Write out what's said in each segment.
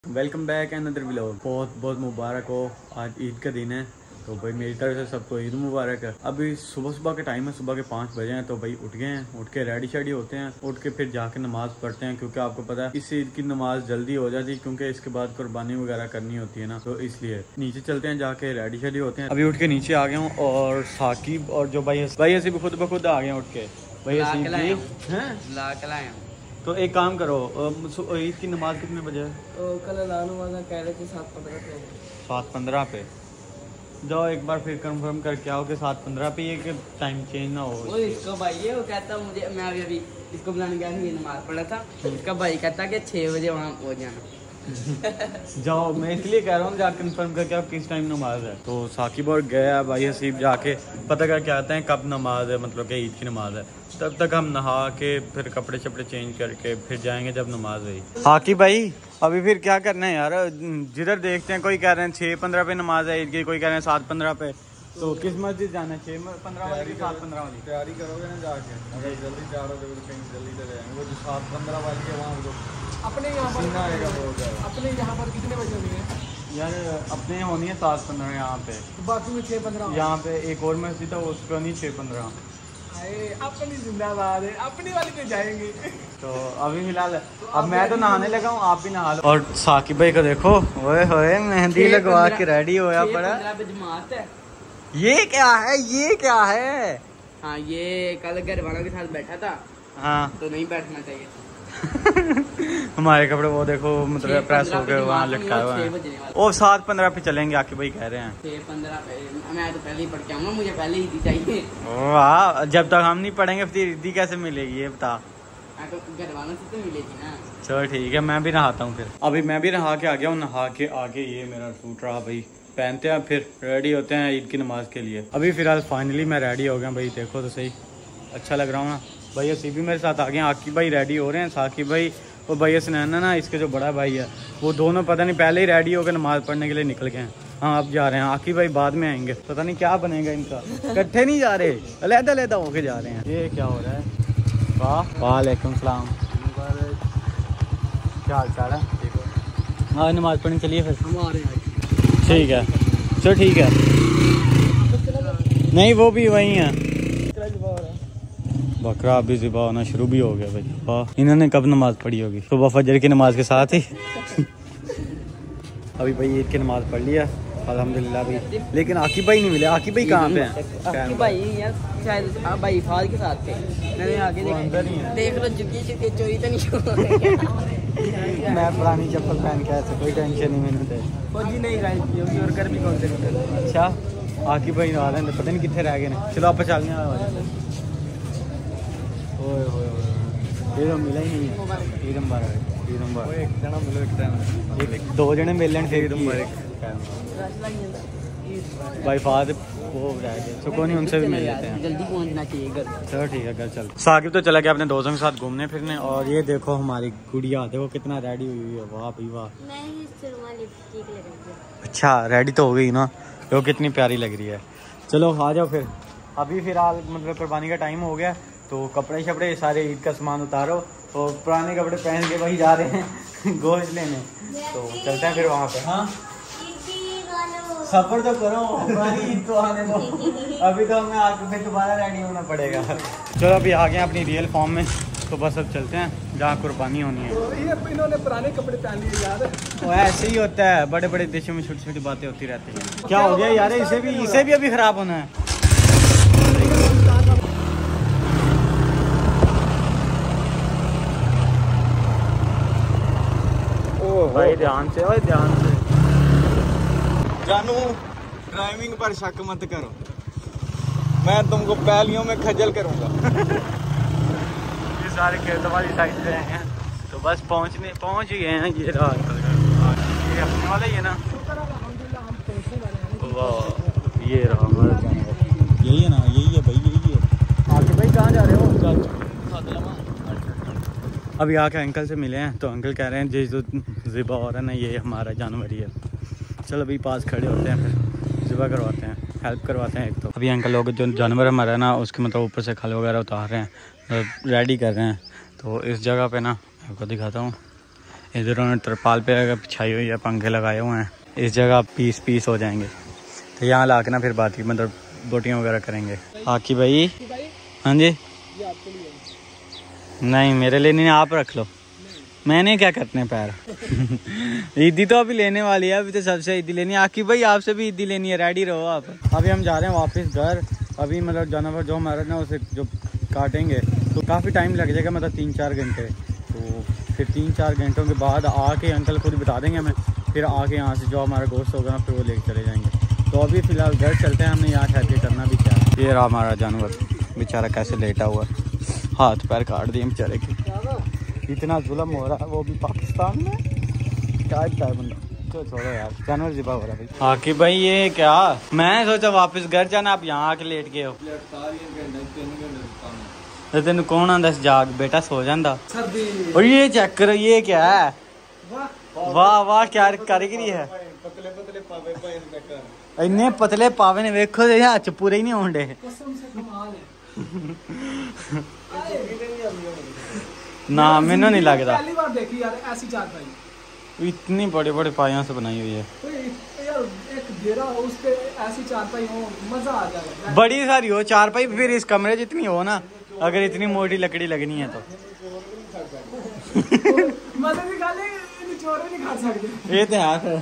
Welcome back another vlog. बहुत बहुत मुबारक हो। आज ईद का दिन है तो भाई मेरी तरफ से सबको ईद मुबारक है। अभी सुबह सुबह के टाइम है, सुबह के 5 बजे हैं तो भाई उठ गए हैं। उठ के रेडी शेडी होते हैं, उठ के फिर जाके नमाज पढ़ते हैं क्योंकि आपको पता है इस ईद की नमाज जल्दी हो जाती है क्योंकि इसके बाद कुर्बानी वगैरह करनी होती है ना, तो इसलिए नीचे चलते हैं, जाके रेडी शेडी होते हैं। अभी उठ के नीचे आ गया हूँ और साकिब और जो भाई ऐसे भी खुद ब खुद आ गए उठ के। भाई तो एक काम करो, ईद की नमाज कितने बजे है? कल नमाज कह रहे थे 7:15 पे। 7:15 पे जाओ, एक बार फिर कंफर्म करके आओ कि 7:15 पे ये कि टाइम चेंज ना हो। वो इसका भाई है, वो कहता मुझे, मैं अभी इसको बुलाने गया था, ये नमाज पढ़ा था। इसका भाई कहता कि 6 बजे वहाँ पहुँच जाना। जाओ, मैं इसलिए कह रहा हूँ जाके कंफर्म करके आप किस टाइम नमाज है। तो साकिब और गया भाई हसीब जाके पता करके आते हैं कब नमाज है, मतलब कि ईद की नमाज है। तब तक हम नहा के फिर कपड़े शपड़े चेंज करके फिर जाएंगे जब नमाज हुई। हाकी भाई अभी फिर क्या करना है यार, जिधर देखते हैं कोई कह रहे हैं 6:15 पे नमाज है ईद की, कोई कह रहे हैं 7:15 पे। तो किस मस्जिद जाना है, 6:15 वाली 7:15 वाली? तैयारी करोगे ना जाके, अगर जल्दी तैयार हो जाओगे तो कहीं जल्दी चले जाएंगे। वो जो 7:15 वाली है वहाँ जो अपने यहाँ पर आएगा बहुत ज़्यादा। अपने यहाँ पर कितने बजे होंगे यार? अपने होनी है 7:15 यहाँ पे, तो बाकी में 6:15। यहाँ पे एक और मस्जिद है उसको नहीं 6:15। अपनी जिंदाबाद है, अपनी वाली पे जाएंगे। तो अभी फिलहाल अब मैं तो नहाने लगा हूँ, आप भी नहा लो। और साकिब भाई को देखो, ओए होए मेहंदी लगवा के रेडी होया पड़ा। जमात है। ये क्या है, ये क्या है? हाँ, ये कल घर वालों के साथ बैठा था। हाँ तो नहीं बैठना चाहिए। हमारे कपड़े वो देखो मतलब प्रेस हो गए, वहाँ लटका हुआ है। वो 7:15 पे चलेंगे आके भाई कह रहे हैं। 6:15 पे मैं तो पहले ही पढ़ के आऊंगा, मुझे पहले ही चाहिए। वाह, जब तक हम नहीं पढ़ेंगे फिर ईदी कैसे मिलेगी ये बता। तो घर वालों से तो मिलेगी ना। चलो ठीक है, मैं भी नहाता हूँ फिर। अभी मैं भी नहा के आ गया हूँ। नहा के आगे ये मेरा सूट रहा भाई, पहनते हैं फिर रेडी होते हैं ईद की नमाज के लिए। अभी फिलहाल फाइनली मैं रेडी हो गया भाई, देखो तो सही, अच्छा लग रहा हूँ ना भाई। असीब भी मेरे साथ आ गए, आकिब भाई रेडी हो रहे हैं, साकिब भाई और भैया सुनैना ना इसके जो बड़ा भाई है वो दोनों पता नहीं पहले ही रेडी होकर नमाज पढ़ने के लिए निकल गए हैं। हाँ अब जा रहे हैं, आकिब भाई बाद में आएंगे, पता नहीं क्या बनेगा इनका। इकट्ठे नहीं जा रहे, अलग-अलग होके जा रहे हैं। ये क्या हो रहा है? वाह, वालेकुम सलाम, क्या हाल चाल है? हाँ नमाज पढ़ने चलिए फिर। ठीक है, चलो ठीक है। नहीं वो भी वही है। बकरा अभी ज़िबा होना शुरू भी हो गया भाई। वाह, इन्होंने कब नमाज पढ़ी होगी? सुबह फजर की नमाज के साथ ही। अभी भाई ईद की नमाज पढ़ लिया अल्हम्दुलिल्लाह भाई, लेकिन आकिब भाई नहीं मिले। आकिब भाई कहाँ पे हैं? आकिब भाई यार शायद भाई फाद के साथ थे। मैंने आगे देख लो, झुकी चोरी तो नहीं हो रही। मैं पुरानी चप्पल पहन के आया था, कोई टेंशन नहीं मैंने। फौजी नहीं गाड़ी और कर भी कौन से। अच्छा आकिब भाई आ रहे हैं, पता नहीं कितने रह गए हैं। चलो आप चलने वाले। ओए ओए ये तो मिला ही नहीं है। ईद मुबारक, ईद मुबारक। एक जना मिलो, एक दो जने मिल लें फिर भाई फाद वो रह गए, सुकून नहीं, उनसे भी मिल लेते हैं। जल्दी पहुंचना चाहिए घर। चलो ठीक है, घर चल। साकिब तो चला गया अपने दोस्तों के साथ घूमने फिरने। और ये देखो हमारी गुड़िया, देखो कितना रेडी हुई है। वाह भाई वाह। अच्छा रेडी तो हो गई ना, देखो कितनी प्यारी लग रही है। चलो आ जाओ फिर। अभी फिलहाल मतलब कुर्बानी का टाइम हो गया तो कपड़े शपड़े सारे ईद का सामान उतारो और पुराने कपड़े पहन के वही जा रहे हैं गोश्त लेने। तो चलते हैं फिर वहाँ पे। हाँ सफर तो करो, पुरानी ईद तो आने दो। अभी तो हमें आके फिर दोबारा रेडी होना पड़ेगा। चलो अभी आ गए अपनी रियल फॉर्म में, तो बस अब चलते हैं जहाँ कुर्बानी होनी है। तो ये इन्होंने पुराने कपड़े पहन लिए यार। वो ऐसे ही होता है, बड़े बड़े देशों में छोटी छोटी बातें होती रहती हैं। क्या हो गया यार, इसे भी अभी खराब होना है। भाई ध्यान से, भाई ध्यान से। जानू ड्राइविंग पर शक मत करो, मैं तुमको पहलियों में खजल करूंगा। ये सारे खेतों वाली साइड से हैं तो बस पहुंच ही गए हैं। ये रहा ये अपने वाला ही है ना। वाह ये रहा हमारा जानवर, यही है ना, यही है भाई, यही है। आगे भाई कहाँ जा रहे हो? अभी आके अंकल से मिले हैं तो अंकल कह रहे हैं जो ज़िबा हो रहा है ना ये हमारा जानवर ही है। चलो अभी पास खड़े होते हैं, फिर ज़िबा करवाते हैं, हेल्प करवाते हैं एक तो। अभी अंकल लोग जो जानवर हमारा है ना उसके मतलब ऊपर से खल वगैरह उतार रहे हैं, रेडी कर रहे हैं। तो इस जगह पे ना आपको दिखाता हूँ, इधर उन्होंने तरपाल पे बिछाई हुई है, पंखे लगाए हुए हैं। इस जगह पीस हो जाएंगे, तो यहाँ ला के ना फिर बात की मतलब बोटियाँ वगैरह करेंगे। आकी भाई, हाँ जी, नहीं मेरे लिए नहीं, आप रख लो, मैंने क्या करने पैर। ईदी तो अभी लेने वाली है, अभी तो सबसे ईदी लेनी है। आकी भाई आपसे भी ईदी लेनी है, रेडी रहो आप। अभी हम जा रहे हैं वापस घर। अभी मतलब जानवर जो हमारा ना उसे जो काटेंगे तो काफ़ी टाइम लग जाएगा, मतलब 3-4 घंटे। तो फिर 3-4 घंटों के बाद आके अंकल खुद बता देंगे हमें, फिर आके यहाँ से जो हमारा गोश्त होगा ना फिर वो लेके चले जाएंगे। तो अभी फ़िलहाल घर चलते हैं, हमने यहाँ ठहर के करना भी क्या है। ये रहा हमारा जानवर बेचारा कैसे लेटा हुआ, हाथ पैर काट दिए बेचारे के। इतना जुल्म हो रहा है वो भी पाकिस्तान में, क्या है बंदा। तो छोड़ो यार, जानवर ज़िबा हो रहा है भाई। आकी भाई ये क्या, मैं सोचा वापस घर जाना, आप यहाँ आके लेट गए हो। तो तेन कौन आंदा जाग बेटा, सो जाता। और ये चेक करो, ये क्या है, वाह वाह क्या कारीगरी है। इन्ने पतले पावे ने, वेखो हथ पूरे ही नहीं होंडे। ना मैंने नहीं लगता, पहली बार देखी यार ऐसी चारपाई, इतनी बड़े बड़े पाइयों से बनाई हुई है। यार एक घेरा हो उस पे ऐसी चारपाई हो, मजा आ जाएगा। बड़ी सारी हो चारपाई, फिर इस कमरे जितनी हो ना, अगर इतनी मोटी लकड़ी लगनी है तो मजे भी खा ले, चोर भी नहीं खा सकते। ये तो है।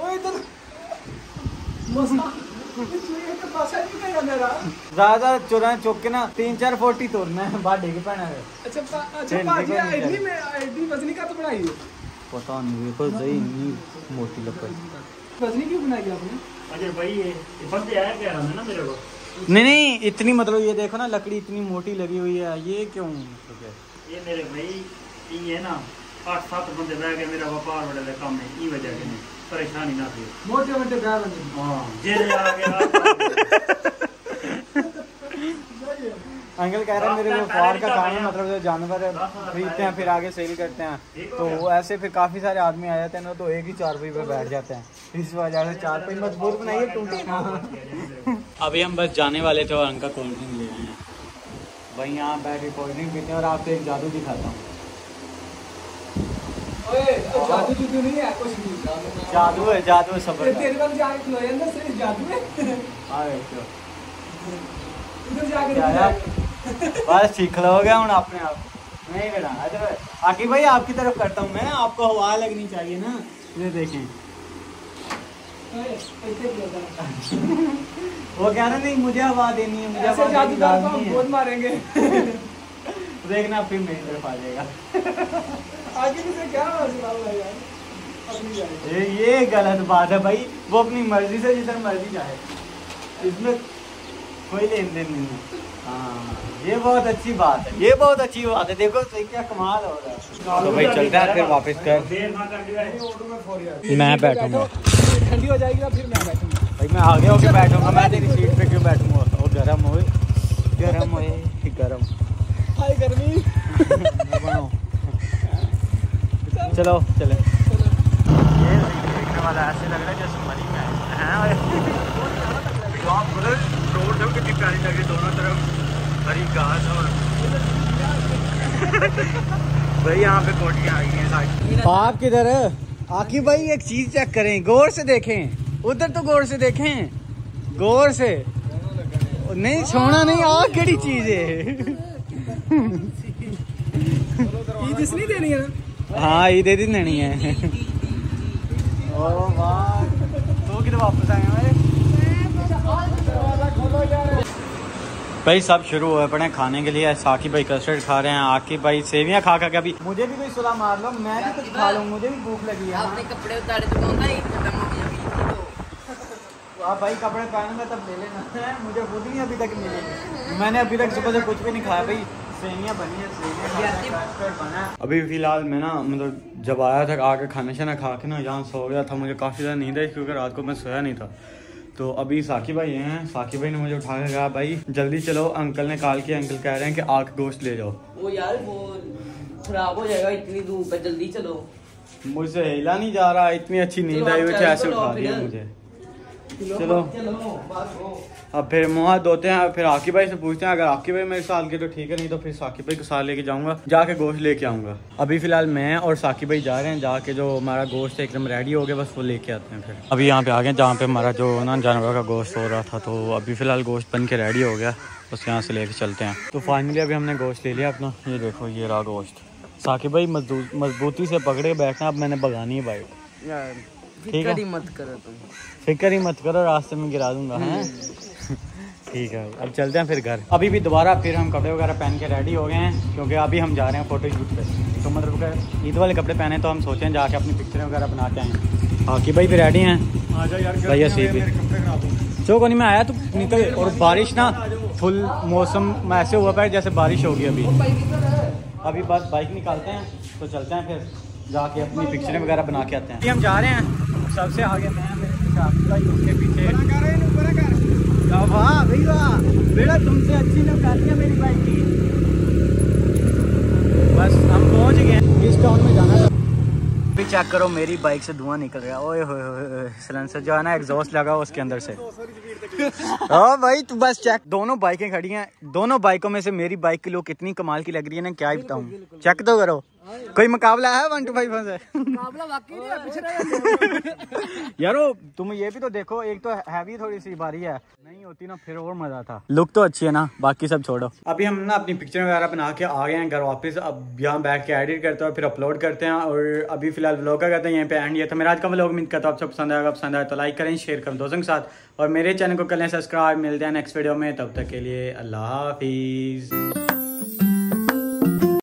ज्यादा चोरा चौक के ना 3-4 फोटी तोड़ना है, बाहर डिग पैना है। अच्छा भाजी आईडी में आईडी वजनी का तो बनाई है, पता नहीं देखो सही नहीं मोटी लकड़ी वजनी क्यों बनाई आपने? अजय भाई ये बंदे आया कह रहा है ना मेरे को। नहीं इतनी मतलब ये देखो ना लकड़ी इतनी मोटी लगी हुई है, ये क्यों मतलब ये मेरे भाई ये ना 8-7 बंदे रह गए मेरा व्यापार बड़े काम में, ई वजह के नहीं परेशानी ना थी, मोटे मोटे गाय बंदे। हां जेल आ गया। अंकल कह रहे हैं मेरे व्यापार का काम है, मतलब जो जानवर खरीदते हैं फिर आगे सेल करते हैं, तो ऐसे फिर काफ़ी सारे आदमी आ जाते हैं ना, तो एक ही चारपाई पे बैठ जाते हैं, इस वजह से चारपाई मजबूत बनाइए टूटे ना। अभी हम बस जाने वाले थे और अंकल कोल्ड ड्रिंक ले आए हैं भाई, यहाँ बैठ के कोल्ड ड्रिंक पीते हैं। और आपको एक जादू दिखाता हूँ। जादू जुदू नहीं है, कुछ नहीं जादू है, जादू है सबर। तेरे पास जादू है अंदर से, जादू है। इधर जाके बस ठीक लोगे हम अपने आप नहीं बेटा। अच्छा आकी भाई आपकी तरफ करता हूँ मैं, आपको हवा लगनी चाहिए ना, ये देखें। वो कह रहे नहीं मुझे हवा देनी है, मुझे हवा जादू देनी है, बहुत मारेंगे। देखना फिर मेरी तरफ आ जाएगा। आगे से क्या मसला है यार, अपनी जाए। ये गलत बात है भाई, वो अपनी मर्जी से जिधर मर्जी जाए, इसमें कोई लेन देन नहीं है। हाँ ये बहुत अच्छी बात है, ये बहुत अच्छी बात है। देखो सही क्या कमाल हो रहा है। तो भाई चलते हैं फिर वापस कर, मैं बैठूंगा, ठंडी हो जाएगी ना फिर मैं बैठूंगा भाई, मैं आगे होके बैठूंगा, मैं तेरी सीट पे क्यों बैठूंगा। और गर्म होए गर्म हाय गर्मी। चलो चले। ये देखने वाला ऐसे लग रहा है जैसे मरी में है। रोड कितनी प्यारी लग रही, दोनों तरफ हरी घास और भाई यहाँ पे कोटियाँ आई हैं। आप किधर है आकी भाई, एक चीज चेक करें, गौर से देखें, उधर तो गौर से देखें, गौर से नहीं छोड़ा नहीं। आ केड़ी चीज है, ईद इसलिए देनी है ना। हाँ ईद देनी है। ओ वाह, तो किधर वापस आए हमारे भाई, सब शुरू हुए पड़े खाने के लिए। साकी भाई कस्टर्ड खा रहे हैं, आकी भाई सेवियां खा के अभी मुझे भी कोई सुला मार लो, मैं भी कुछ खा लूँ, मुझे भी भूख लगी है। आपने कपड़े उतारे तो कौन था खत्म हो गया। आप भाई कपड़े पहनूंगा तब ले लेना, मुझे खुद नहीं अभी तक मिलेगी। मैंने अभी तक सुबह से कुछ भी नहीं खाया भाई, सेवियां बनी है, सेवियां बना। अभी फिलहाल मैं ना मतलब जब आया था आके खाना शाना खा के ना यहाँ सो गया था, मुझे काफ़ी ज़्यादा नींद आई क्योंकि रात को मैं सोया नहीं था। तो अभी साकी भाई हैं, साकी भाई ने मुझे उठा के कहा भाई जल्दी चलो, अंकल ने कॉल किया, अंकल कह रहे हैं कि आग गोश्त ले जाओ। वो यार वो खराब हो जाएगा, इतनी धूप है, जल्दी चलो। मुझसे हिला नहीं जा रहा, इतनी अच्छी नींद आई हुई थी, ऐसे उठा दिया मुझे। चलो अब फिर मुँह हाथ धोते हैं, फिर आकिब भाई से पूछते हैं, अगर आकिब भाई मेरे साथ के तो ठीक है, नहीं तो फिर साकिब भाई को साथ लेके जाऊंगा, जाके गोश्त लेके आऊँगा। अभी फिलहाल मैं और साकिब भाई जा रहे हैं, जाके जो हमारा गोश्त एकदम रेडी हो गया बस वो लेके आते हैं। फिर अभी यहाँ पे आ गए जहाँ पे हमारा जो ना जानवर का गोश्त हो रहा था, तो अभी फिलहाल गोश्त बन के रेडी हो गया, बस यहाँ से लेके चलते हैं। तो फाइनली अभी हमने गोश्त ले लिया अपना, ये देखो ये रहा गोश्त। साकिब भाई मजबूती से पकड़े बैठना, अब मैंने भगानी है बाइक। फिक्र ही मत करो तुम, फिक्र ही मत करो, रास्ते में गिरा दूंगा। हैं ठीक है, अब चलते हैं फिर घर। अभी भी दोबारा फिर हम कपड़े वगैरह पहन के रेडी हो गए हैं, क्योंकि अभी हम जा रहे हैं फोटो शूट पे। तो मतलब ईद वाले कपड़े पहने तो हम सोचे हैं जाके अपनी पिक्चरें वगैरह बना के आएँ। बाकी भाई भी रेडी हैं, भैया सी भी चौक नहीं में आया तो निकल। और बारिश ना फुल मौसम ऐसे हुआ पाए जैसे बारिश होगी। अभी बस बाइक निकालते हैं तो चलते हैं, फिर जाके अपनी पिक्चरें वगैरह बना के आते हैं। हम जा रहे हैं सबसे आगे, उसके पीछे वाह भाई वाह, बेटा तुमसे अच्छी नौकारी है मेरी बाइक की। बस हम पहुंच गए इस टाउन में जाना। भी चेक करो मेरी बाइक से धुआं निकल रहा है, ओए होए सिलेंसर जो है ना एग्जॉस्ट लगा उसके अंदर से। ओ भाई तू बस चेक, दोनों बाइकें खड़ी हैं, दोनों बाइकों में से मेरी बाइक की लुक इतनी कमाल की लग रही है ना, क्या ही बताऊं। चेक तो करो, कोई मुकाबला है 1 to 5 से? मुकाबला वाकई नहीं है, पिछले यारो तुम ये भी तो देखो, एक तो हैवी थोड़ी सी बारी है, नहीं होती ना फिर और मजा था। लुक तो अच्छी है ना, बाकी सब छोड़ो। अभी हम ना अपनी पिक्चर वगैरह बना के आ गए हैं घर वापस। अब यहाँ बैठ के एडिट करते हैं, फिर अपलोड करते हैं। और अभी फिलहाल व्लॉग का कहते हैं यहीं पे एंड। ये था मेरा आज का व्लॉग, उम्मीद करता हूँ आपको पसंद आएगा। पसंद आए तो लाइक करें, शेयर करें दोस्तों के साथ, और मेरे चैनल को कर लें सब्सक्राइब। मिलते हैं नेक्स्ट वीडियो में, तब तक के लिए अल्लाह हाफिज़।